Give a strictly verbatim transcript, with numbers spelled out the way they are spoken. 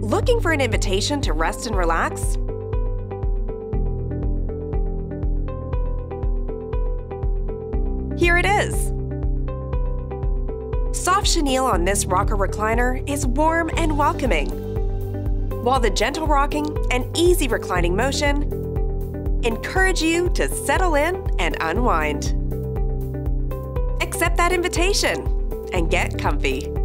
Looking for an invitation to rest and relax? Here it is! Soft chenille on this rocker recliner is warm and welcoming, while the gentle rocking and easy reclining motion encourage you to settle in and unwind. Accept that invitation and get comfy.